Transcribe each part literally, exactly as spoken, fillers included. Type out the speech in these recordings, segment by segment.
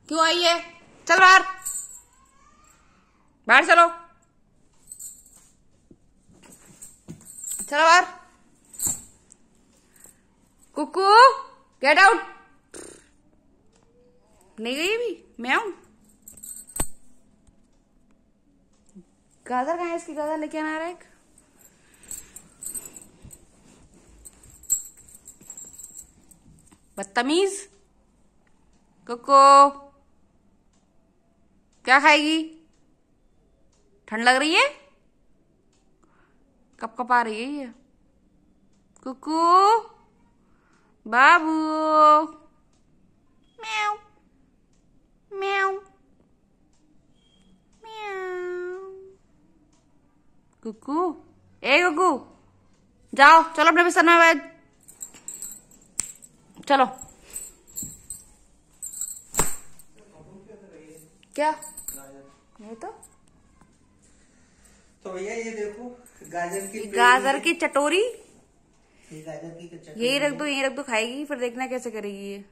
क्यों आई है? चल बाहर, बाहर चलो, चलो बाहर। कुकू गेट आउट। नहीं गई अभी, मैं आऊं। गाजर कहाँ है इसकी? गाजर लेके आना रहा है। बदतमीज। कुकू क्या खाएगी? ठंड लग रही है? कप कप आ रही है ये। कुकू बाबू, म्याऊ म्याऊ म्याऊ। कुकू, ए कुकू, जाओ चलो अपने बिस्तर में बैठ, चलो। क्या? नहीं तो तो भैया ये देखो गाजर की गाजर की चटोरी। ये गाजर की चटोरी यही रख दो, यही रख दो, खाएगी फिर देखना कैसे करेगी ये।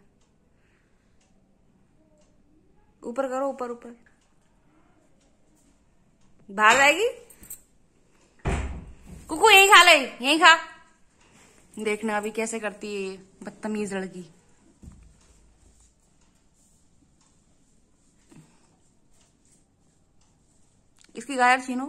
ऊपर करो, ऊपर ऊपर। बाहर जाएगी। कुकू यही खा ले, यही खा। देखना अभी कैसे करती है ये बदतमीज लड़की। इसकी गाजर छीनो।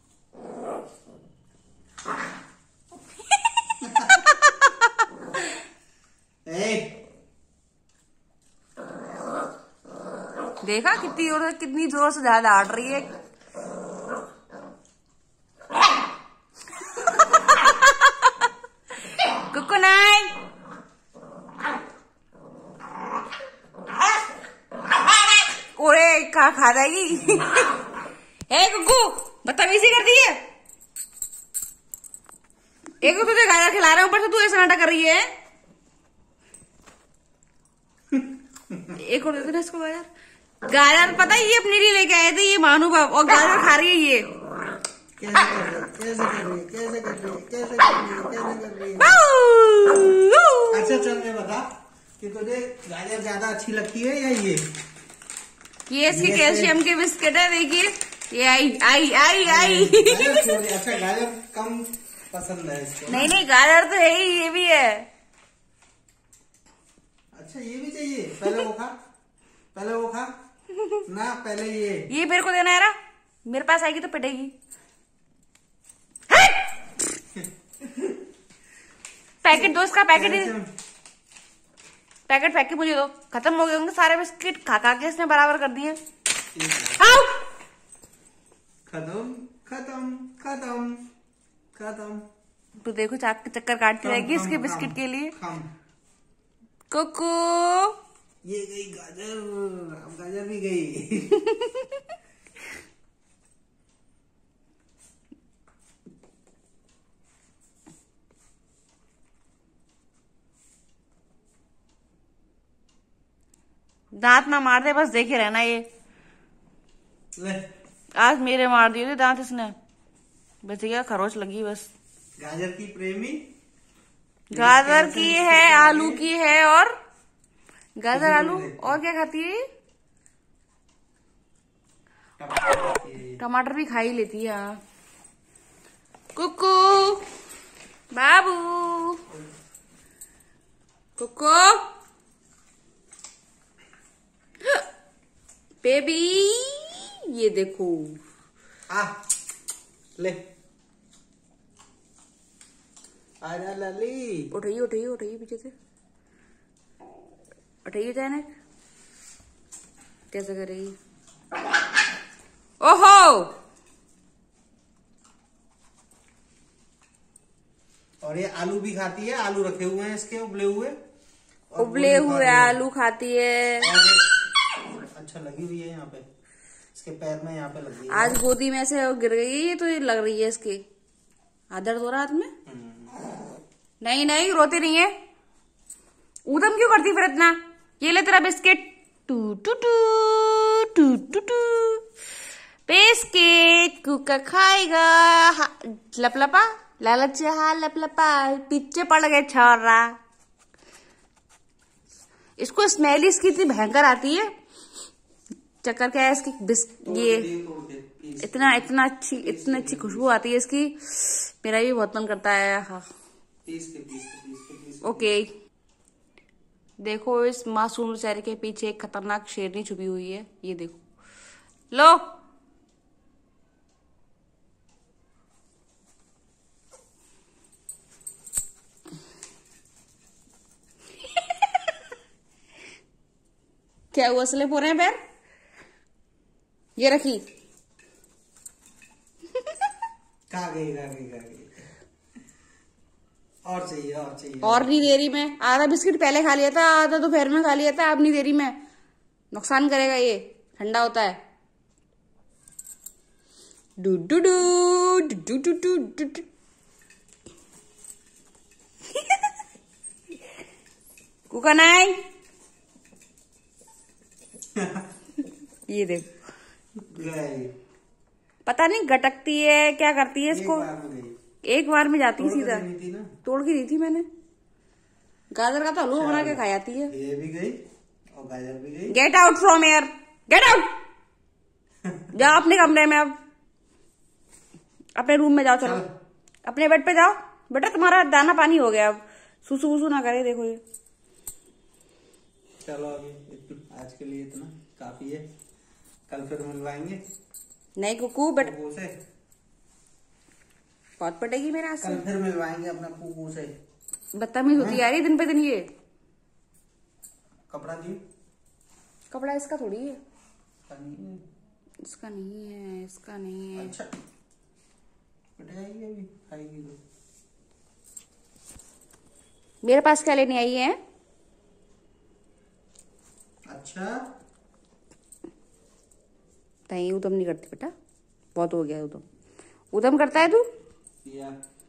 देखा कितनी जोर से, कितनी जोर से ज्यादा आट रही है। कुकू नाई। ओए खा खा जाएगी। ए कुकू बदतमीजी करती है। एक तो तुझे गाजर खिला रहा है, ऊपर से तू ऐसा नाटक कर रही है। एक और दे देना इसको गाजर। गाजर पता है ये अपने लिए लेके आए थे ये मानू बाप, और गाजर खा रही है ये। कैसे कर रही है, कैसे कर रही है, कैसे कर रही है, कैसे कर रही है, कैसे कर रही है। अच्छा चल मैं बता कि तुझे गाजर ज्यादा अच्छी लगती है या ये? ये इसकी कैल्शियम के बिस्किट है, देखिए ये आई आई आई आई। अच्छा गाजर कम पसंद है इसको? नहीं नहीं गाजर तो है ही, ये भी है। अच्छा ये भी चाहिए? पहले वो खा, पहले वो खा ना, पहले ये। ये मेरे को देना है ना, मेरे पास आएगी तो पिटेगी। पैकेट दो इसका, पैकेट पैकेट फेंक के मुझे दो। खत्म हो गए होंगे सारे बिस्किट, खा खा के इसने बराबर कर दिए। खत्म खत्म खत्म खत्म। तो देखो चाक के चक्कर काटती रहेगी इसके बिस्किट के लिए। कुकू ये गई गाजर, अब गाजर भी गई। दांत ना मार दे, बस देखे रहना ये। ले आज मेरे मार दिए थे दांत इसने, बस क्या खरोच लगी बस। गाजर की प्रेमी। गाजर की है, आलू की है, और गाजर आलू और क्या खाती है? टमाटर भी खा ही लेती है। कुकू बाबू, कुकू बेबी, ये देखो। आ ले आजा लली। उठाइए उठाइए उठाइए, पीछे से उठाइए अचानक। कैसे करेगी? ओहो, और ये आलू भी खाती है, आलू रखे हुए हैं इसके उबले हुए, उबले हुए आलू खाती है। अच्छा लगी हुई है यहाँ पे, इसके पैर में यहाँ पे लगी है। आज गोदी में से गिर गई है तो ये लग रही है इसके। दर्द हो रहा हाथ में? नहीं नहीं रोती नहीं है। ऊधम क्यों करती फिर इतना? ये ले तेरा बिस्किट। टू टू टू टू टू टू बिस्किट कुका खाएगा। लपलपा लालच हा लपलपा, पीछे पड़ गए छोरा। इसको स्मेल इसकी इतनी भयंकर आती है चक्कर क्या है इसकी बिस ये इतना इतना अच्छी इतनी अच्छी खुशबू आती है इसकी, मेरा भी बहुत मन करता है। हाँ ओके, देखो इस मासूम चेहरे के पीछे एक खतरनाक शेरनी छुपी हुई है, ये देखो। लो क्या हुआ, स्लिप हो रहे हैं पैर? ये रखी कहाँ गई कहाँ गई कहाँ गई? और चाहिए और चाहिए और नहीं दे रही मैं। आधा बिस्किट पहले खा लिया था, आधा दोपहर में खा लिया था, अब नहीं दे रही मैं, नुकसान करेगा ये, ठंडा होता है। डू डू डू डू डू डू डू डू। कुकनाई ये देख, पता नहीं गटकती है क्या करती है इसको। एक बार में जाती है सीधा, तोड़ के दी थी मैंने। गाजर का तो हलवा बना के खा जाती है। ये भी गई और गाजर भी गई। Get out from here, get out. जाओ अपने कमरे में, अब अपने रूम में जाओ, चलो अपने बेड पे जाओ। बेटा तुम्हारा दाना पानी हो गया, अब सुसु वुसु ना करे। देखो ये, चलो अभी आज के लिए इतना काफी है, कल फिर मिलवाएंगे। नहीं कुकू बेटा, कुकू से बहुत पटेगी मेरे हाथ से। कल फिर मिलवाएंगे अपना कुकू से। बदतमीज होती आ रही दिन पे दिन ये। कपड़ा दी, कपड़ा इसका थोड़ी है, नहीं है। इसका नहीं है, इसका नहीं है। अच्छा जाएगी अभी, खाएगी तो। मेरे पास क्या लेने आई है? अच्छा नहीं, उदम नहीं करती बेटा, बहुत हो गया उदम। उदम करता है तू? या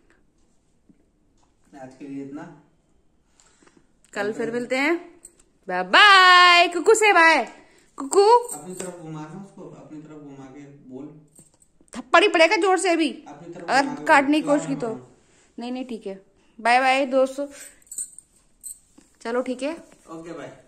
आज के लिए इतना, कल फिर मिलते हैं। बाय बाय कुकू से बाय। कुकू अपनी तरफ घुमाना उसको, अपनी तरफ घुमा के बोल। थप्पड़ ही पड़ेगा जोर से अभी अपनी तरफ अगर काटने की कोशिश की तो। नहीं नहीं ठीक है, बाय बाय दोस्तों, चलो ठीक है, ओके बाय।